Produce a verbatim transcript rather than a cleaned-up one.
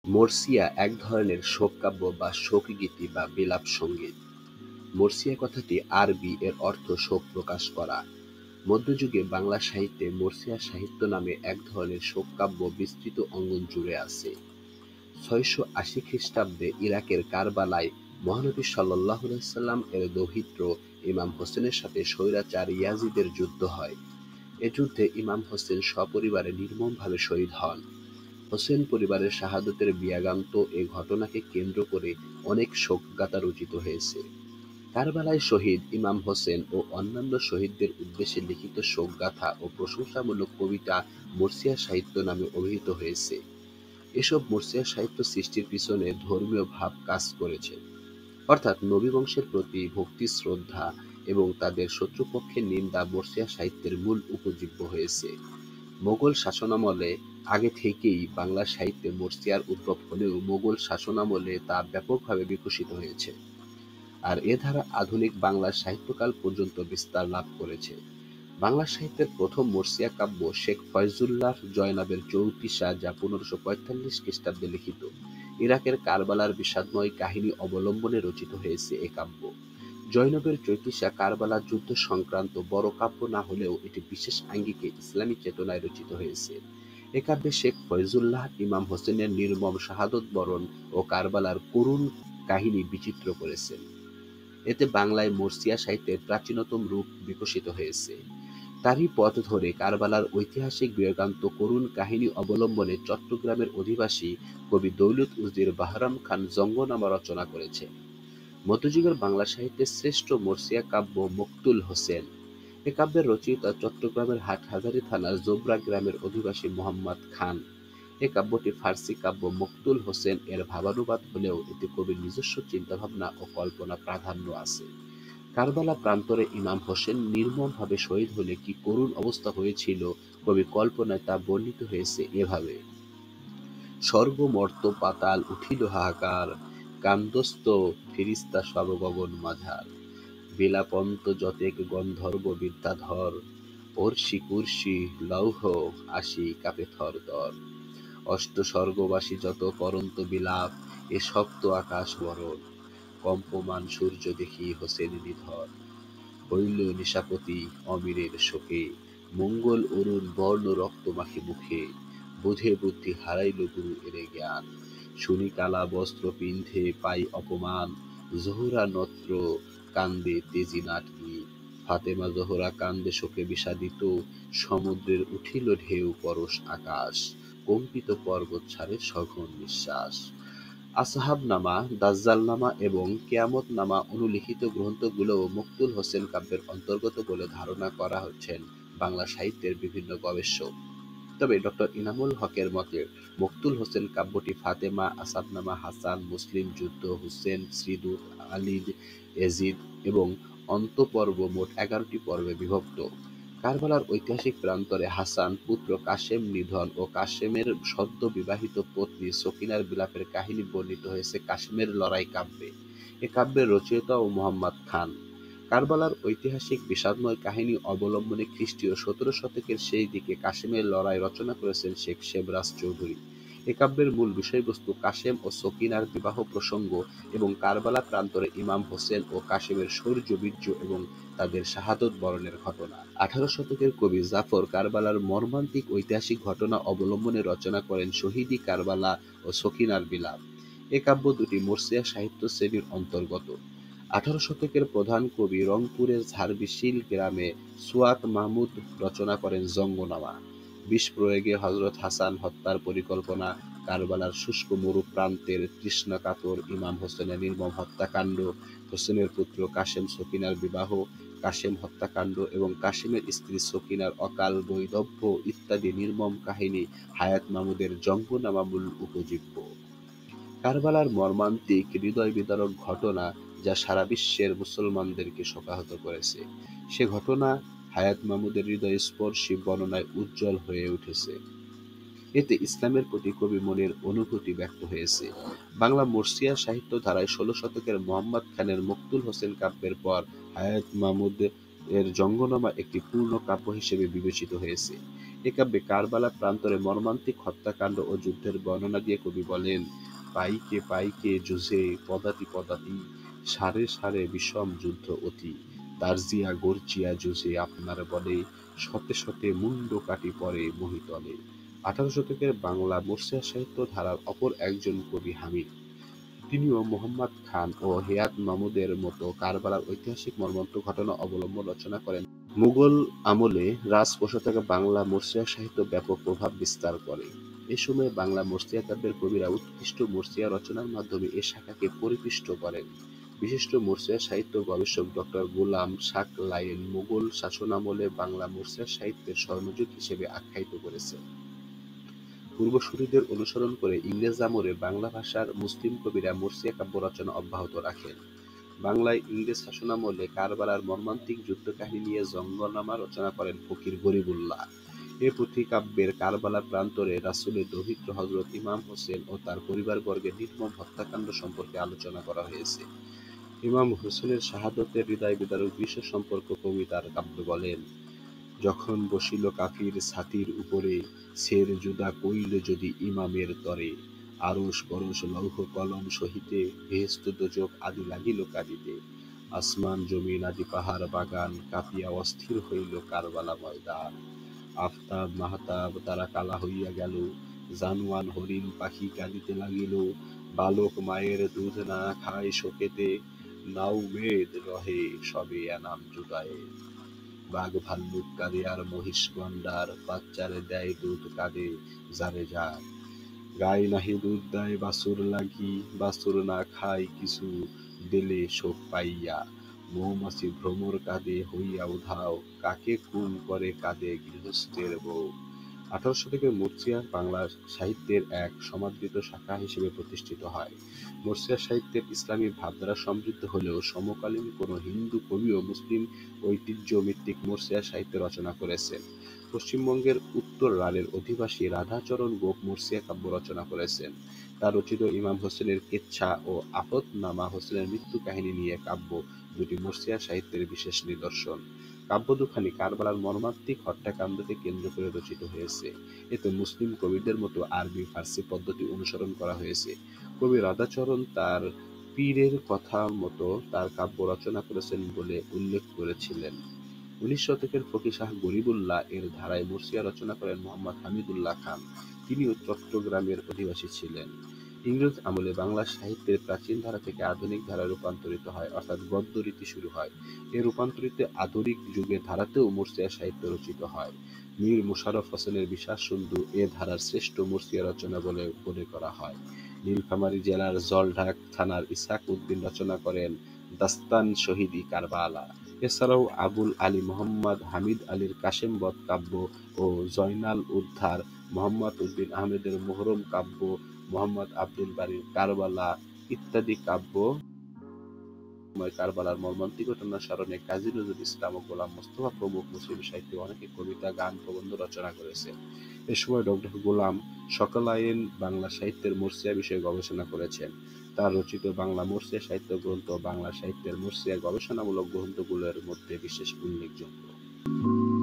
মরসিয়া এক ধরনের শোককাব্য বা শোকগীতি বা বিলাপ সঙ্গীত। মরসিয়া কথাটি আরবি, এর অর্থ শোক প্রকাশ করা। মধ্যযুগে বাংলা সাহিত্যে মরসিয়া সাহিত্য নামে এক ধরনের শোককাব্য বিস্তৃত অঙ্গন জুড়ে আছে। ছয়শো আশি খ্রিস্টাব্দে ইরাকের কারবালায় মহানবী সাল্লাল্লাহু আলাইহি সাল্লাম এর দৌহিত্র ইমাম হোসেনের সাথে স্বৈরাচার ইয়াজিদের যুদ্ধ হয়। এ যুদ্ধে ইমাম হোসেন সপরিবারে নির্মমভাবে শহীদ হন। হোসেন পরিবারের শাহাদতের বিয়াগান্ত এ ঘটনাকে কেন্দ্র করে অনেক শোকগাথা রচিত হয়েছে। কারবালায় শহীদ ইমাম হোসেন ও অন্যান্য শহীদদের উদ্দেশ্যে লিখিত শোকগাথা ও প্রশংসামূলক কবিতা মরসিয়া সাহিত্য নামে অভিহিত হয়েছে। এসব মরসিয়া সাহিত্য সৃষ্টির পিছনে ধর্মীয় ভাব কাজ করেছে, অর্থাৎ নবী বংশের প্রতি ভক্তি, শ্রদ্ধা এবং তাদের শত্রুপক্ষের নিন্দা মরসিয়া সাহিত্যের মূল উপজীব্য হয়েছে। মোগল শাসনামলে আগে থেকেই বাংলা সাহিত্যে মরসিয়ার উদ্ভব হলেও মোগল শাসনামলে তা ব্যাপকভাবে বিকশিত হয়েছে, আর এ ধারা আধুনিক বাংলা সাহিত্যকাল পর্যন্ত বিস্তার লাভ করেছে। বাংলা সাহিত্যের প্রথম মরসিয়া কাব্য শেখ ফয়জুল্লাহ জয়নাবের চৌতিসা, যা পনেরোশো পঁয়তাল্লিশ খ্রিস্টাব্দে লিখিত। ইরাকের কারবালার বিষাদময় কাহিনী অবলম্বনে রচিত হয়েছে এ কাব্য। জৈনবের চৌতিসা কারবালার যুদ্ধ সংক্রান্ত বড় কাব্য না হলেও এটি বিশেষ আঙ্গিকে ইসলামী চেতনায় রচিত হয়েছে। এ কাব্যে শেখ ফয়জুল্লাহ ইমাম হোসেনের নির্মম শাহাদত বরণ ও কারবালার করুণ কাহিনী বিচিত্র করেছেন। এতে বাংলায় মরসিয়া সাহিত্যের প্রাচীনতম রূপ বিকশিত হয়েছে। তারই পথ ধরে কারবালার ঐতিহাসিক বিয়োগান্ত করুণ কাহিনী অবলম্বনে চট্টগ্রামের অধিবাসী কবি দৌলত উজির বাহরাম খান জঙ্গনামা রচনা করেছেন। মধ্যযুগের বাংলা সাহিত্যের শ্রেষ্ঠ মরসিয়া কাব্য মকতুল হোসেন। এ কাব্যের রচয়িতা চট্টগ্রামের হাটহাজারী থানার জোবরা গ্রামের অধিবাসী মোহাম্মদ খান। এ কাব্যটি ফার্সি কাব্য মকতুল হোসেন এর ভাবানুবাদ হলেও এতে কবির নিজস্ব চিন্তাভাবনা ও কল্পনা প্রাধান্য আছে। কারবালা প্রান্তরে ইমাম হোসেন নির্মমভাবে শহীদ হলে কি করুণ অবস্থা হয়েছিল, কবি কল্পনায় তা বর্ণিত হয়েছে এভাবে: স্বর্গ মর্ত পাতাল উঠিল হাহাকার, কান্দস্ত ফিরিস্তা সব গগন মাঝার, বিলাপন্ত যতেক গন্ধর্ব বিদ্যাধর, অর্ষি কুর্ষি লৌহ আসি কাপে থর থর, অষ্ট স্বর্গবাসী যত করন্ত বিলাপ, এ সপ্ত আকাশ বরণ, কম্পমান সূর্য দেখি হোসেন নিধর, হইল নিশাপতি অমিরের শোকে, মঙ্গল অরুণ বর্ণ রক্ত মাখি মুখে, বুঝে বুদ্ধি হারাইল গুরু এরে জ্ঞান, শুনি কালা বস্ত্র পিন্ধে পাই অপমান, জোহরা নত্র কান্দে তেজি নাটনি, ফাতেমা জোহরা কান্দে শোকে বিষাদিত, সমুদ্রের উঠিল ঢেউ পরশ আকাশ, কম্পিত পর্বত ছাড়ে সঘন নিঃশ্বাস। আসহাবনামা, দাজ্জালনামা এবং কেয়ামতনামা অনুলিখিত গ্রন্থগুলোও মকতুল হোসেন কাব্যের অন্তর্গত বলে ধারণা করা হচ্ছেন বাংলা সাহিত্যের বিভিন্ন গবেষক। তবে ডক্টর ইনামুল হকের মতে মকতুল হোসেন কাব্যটি ফাতেমা, আসহাবনামা, হাসান, মুসলিম যুদ্ধ, হুসেন, শ্রীদূত, আলিদ, এজিদ এবং অন্তপর্ব মোট এগারোটি পর্বে বিভক্ত। কারবালার ঐতিহাসিক প্রান্তরে হাসান পুত্র কাসেম নিধন ও কাসেমের সদ্য বিবাহিত পত্নী সকিনার বিলাপের কাহিনী বর্ণিত হয়েছে কাসেমের লড়াই কাব্যে। এ কাব্যের রচয়িতাও মোহাম্মদ খান। কারবালার ঐতিহাসিক বিষাদময় কাহিনী অবলম্বনে খ্রিস্টীয় সতেরো শতকের সেই দিকে কাসেমের লড়াই রচনা করেছেন শেখ শেবরাজ চৌধুরী। এ কাব্যের মূল বিষয়বস্তু কাসেম ও সকিনার বিবাহ প্রসঙ্গ এবং কারবালা প্রান্তরে ইমাম হোসেন ও কাসেমের শৌর্য-বীর্য এবং তাদের শাহাদত বরণের ঘটনা। আঠারো শতকের কবি জাফর কারবালার মর্মান্তিক ঐতিহাসিক ঘটনা অবলম্বনে রচনা করেন শহীদি কারবালা ও সকিনার বিলাপ। এ কাব্য দুটি মরসিয়া সাহিত্য শ্রেণীর অন্তর্গত। আঠারো শতকের প্রধান কবি রংপুরের ঝাড়বিশিল গ্রামে সুয়াত মাহমুদ রচনা করেন জঙ্গনামা। বিষ প্রয়োগে হযরত হাসান হত্যার পরিকল্পনা, কারবালার শুষ্ক মরু প্রান্তের তৃষ্ণাকাতর ইমাম হোসেনের নির্মম হত্যাকাণ্ড, হোসেনের পুত্র কাসেম সকিনার বিবাহ, কাসেম হত্যাকাণ্ড এবং কাসেমের স্ত্রী সকিনার অকাল বৈধব্য ইত্যাদি নির্মম কাহিনী হায়াত মাহমুদের জঙ্গনামা মূল উপজীব্য। কারবালার মর্মান্তিক হৃদয় বিদারক ঘটনা, যা সারা বিশ্বের মুসলমানদেরকে শোকাহত করেছে, সে ঘটনা হায়াত মাহমুদের হৃদয়স্পর্শী বর্ণনায় উজ্জ্বল হয়ে উঠেছে। এতে ইসলামের প্রতি কবি মনের অনুভূতি ব্যক্ত হয়েছে। বাংলা মরসিয়া সাহিত্য ধারায় ষোলো শতকের মোহাম্মদ খানের মকতুল হোসেন কাব্যের পর হায়াত মাহমুদ এর জঙ্গনামা একটি পূর্ণ কাব্য হিসেবে বিবেচিত হয়েছে। এ কাব্যে কারবালা প্রান্তরে মর্মান্তিক হত্যাকাণ্ড ও যুদ্ধের বর্ণনা দিয়ে কবি বলেন, পাইকে পাইকে যুঝে পদাতি পদাতি, সারে সারে বিষম যুদ্ধ অতি, তারজিয়া গর্জিয়া যুঝে আপনার বলে, শতে শতে মুন্ড কাটি পড়ে মহিতলে। আঠারো শতকের বাংলা মুর্শিয়া সাহিত্য ধারার অপর একজন কবি হামিদ। তিনিও মোহাম্মদ খান ও হেয়াত মাহমুদের মতো কারবালার ঐতিহাসিক মর্মন্তুদ ঘটনা অবলম্বন রচনা করেন। মুঘল আমলে রাজপ্রশাসকে বাংলা মুর্শিয়া সাহিত্য ব্যাপক প্রভাব বিস্তার করে। এ সময়ে বাংলা মুর্শিয়া কাব্যের কবিরা উৎকৃষ্ট মুর্শিয়া রচনার মাধ্যমে এ শাখাকে পরিপুষ্ট করেন। বিশিষ্ট মুর্শিয়া সাহিত্য গবেষক ডক্টর গোলাম সাকলায়েন মুঘল শাসনামলে বাংলা মুর্শিয়া সাহিত্যের স্বর্ণযুগ হিসেবে আখ্যায়িত করেছেন। পূর্বসূরীদের অনুসরণ করে ইংরেজ আমলে বাংলা ভাষার মুসলিম কবিরা মুর্শিয়া কাব্য রচনা অব্যাহত রাখেন। বাংলায় ইংরেজ শাসনামলে কারবালার মর্মান্তিক যুদ্ধকাহিনী নিয়ে জঙ্গনামা রচনা করেন ফকির গরিবুল্লাহ। এ পুঁথিকাব্যের কারবালার প্রান্তরে রাসূলের দৌহিত্র হযরত ইমাম হোসেন ও তার পরিবারবর্গের নির্মম হত্যাকাণ্ড সম্পর্কে আলোচনা করা হয়েছে। ইমাম হোসেনের শাহাদতের হৃদয় বিদারক দৃশ্য সম্পর্কে কবি তার কাব্যে বলেন, যখন বসিল কাফির ছাতির উপরে, শের জুদা কইল যদি ইমামের তরে, আরশ পরশ লৌহ কলম সহিতে, বেহেশত দোজখ আদি লাগিল কাঁদিতে, আসমান জমিন আদি পাহাড় বাগান, কাঁপিয়া অস্থির হইল কারবালা ময়দান, আফতাব মাহতাব তারা কালা হইয়া গেল, জানোয়ার হরিণ পাখি কাঁদিতে লাগিল, বালক মায়ের দুধ না খায় শোকেতে, নাউমেদ রহে সবে এনাম জুদায়ে, বাঘ ভাল্লুক কাঁদে আর মহিষ গন্ডার, বাচ্চারে দেয় দুধ কাঁদে যারে যার, গাই নাহি দুধ দেয় বাছুর লাগি, বাছুর না খায় কিছু দিলে শোক পাইয়া, মৌমাছি ভ্রমর কাঁদে হইয়া উধাও, কাকে খুন করে কাঁদে গৃহস্থের বউ। আঠারো শতকের মুর্শিয়া বাংলা সাহিত্যের এক সমাদৃত শাখা হিসেবে প্রতিষ্ঠিত হয়। মুর্শিয়া সাহিত্যের ইসলামী ভাবধারা সমৃদ্ধ হলেও সমকালীন কোনো হিন্দু কবিও মুসলিম ঐতিহ্যভিত্তিক মুর্শিয়া সাহিত্য রচনা করেছেন। পশ্চিমবঙ্গের উত্তর রাঢ়ের অধিবাসী রাধাচরণ গোপ মুর্শিয়া কাব্য রচনা করেছেন। তার রচিত ইমাম হোসেনের কেচ্ছা ও আফতনামা হোসেনের মৃত্যু কাহিনী নিয়ে কাব্য দুটি মুর্শিয়া সাহিত্যের বিশেষ নিদর্শন। কাব্য দুখানি কারবালার মর্মান্তিক হত্যাকাণ্ডকে কেন্দ্র করে রচিত হয়েছে। এতে মুসলিম কবিদের মতো আরবি ফার্সি পদ্ধতি অনুসরণ করা হয়েছে। কবি রাধাচরণ তার পীরের কথা মতো তার কাব্য রচনা করেছেন বলে উল্লেখ করেছিলেন। উনিশ শতকের ফকির শাহ গরিবুল্লাহ এর ধারায় মুর্শিয়া রচনা করেন মোহাম্মদ হামিদুল্লাহ খান। তিনিও চট্টগ্রামের অধিবাসী ছিলেন। ইংরেজ আমলে বাংলা সাহিত্যের প্রাচীন ধারা থেকে আধুনিক ধারায় রূপান্তরিত হয়, অর্থাৎ গদ্য রীতি শুরু হয়। এ রূপান্তরিত আধুনিক যুগের ধারাতেও মুর্শিয়া সাহিত্য রচিত হয়। মীর মোশাররফ হোসেনের বিষাদ সিন্ধু এ ধারার শ্রেষ্ঠ মুর্শিয়া রচনা বলে মনে করা হয়। নীলফামারী জেলার জলঢাকা থানার ইসহাক উদ্দিন রচনা করেন দাস্তান শহীদ-ই কারবালা। এছাড়াও আবুল আলী মোহাম্মদ হামিদ আলীর কাশেম বধ কাব্য ও জয়নাল উদ্ধার, মোহাম্মদ উদ্দিন আহমেদের মুহররম কাব্য, মোহাম্মদ আব্দুল বারীর কারবালা ইত্যাদি কাব্য কারবালার মর্মান্তিক ঘটনার স্মরণে কাজী নজরুল ইসলাম ও গোলাম মোস্তফা প্রমুখ মুসলিম সাহিত্যে অনেকে কবিতা, গান, প্রবন্ধ রচনা করেছে। এ সময় ডক্টর গোলাম সাকলায়েন বাংলা সাহিত্যের মুর্শিয়া বিষয়ে গবেষণা করেছেন। তার রচিত বাংলা মুর্শিয়া সাহিত্য গ্রন্থ বাংলা সাহিত্যের মুর্শিয়া গবেষণামূলক গ্রন্থগুলোর মধ্যে বিশেষ উল্লেখযোগ্য।